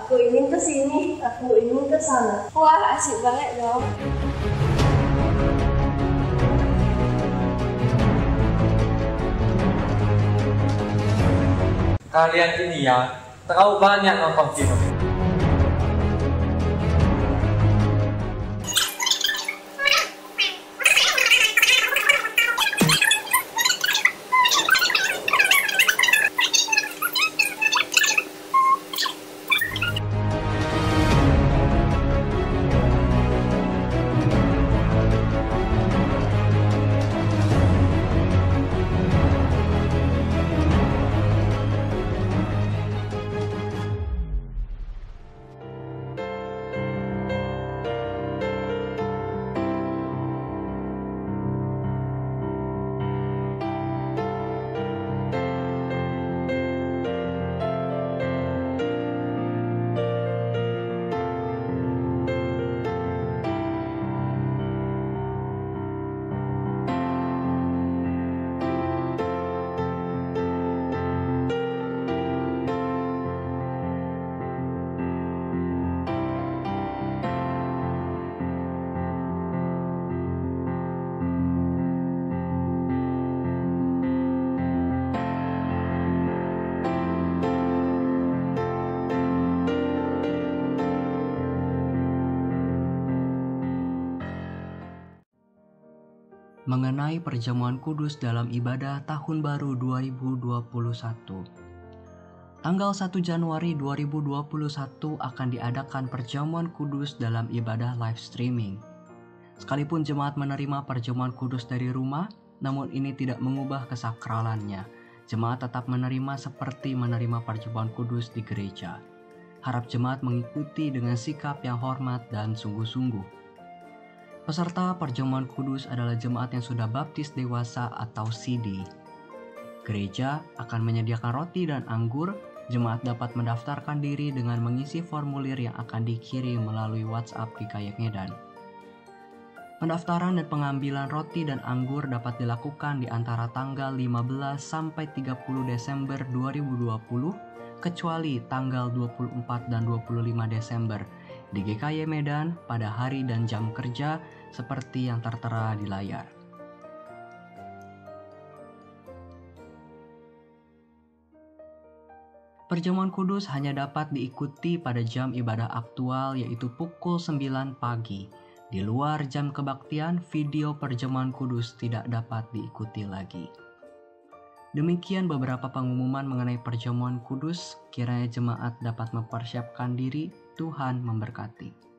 Aku ingin ke sini, aku ingin ke sana. Wah, asik banget dong. Kalian ini ya, terlalu banyak nonton film. Mengenai perjamuan kudus dalam ibadah Tahun Baru 2021. Tanggal 1 Januari 2021 akan diadakan perjamuan kudus dalam ibadah live streaming. Sekalipun jemaat menerima perjamuan kudus dari rumah, namun ini tidak mengubah kesakralannya. Jemaat tetap menerima seperti menerima perjamuan kudus di gereja. Harap jemaat mengikuti dengan sikap yang hormat dan sungguh-sungguh. Peserta perjamuan kudus adalah jemaat yang sudah baptis dewasa atau CD. Gereja akan menyediakan roti dan anggur. Jemaat dapat mendaftarkan diri dengan mengisi formulir yang akan dikirim melalui WhatsApp di Kayak Medan. Pendaftaran dan pengambilan roti dan anggur dapat dilakukan di antara tanggal 15 sampai 30 Desember 2020, kecuali tanggal 24 dan 25 Desember di GKY Medan pada hari dan jam kerja seperti yang tertera di layar. Perjamuan kudus hanya dapat diikuti pada jam ibadah aktual yaitu pukul 9 pagi. Di luar jam kebaktian, video perjamuan kudus tidak dapat diikuti lagi. Demikian beberapa pengumuman mengenai perjamuan kudus. Kiranya jemaat dapat mempersiapkan diri. Tuhan memberkati.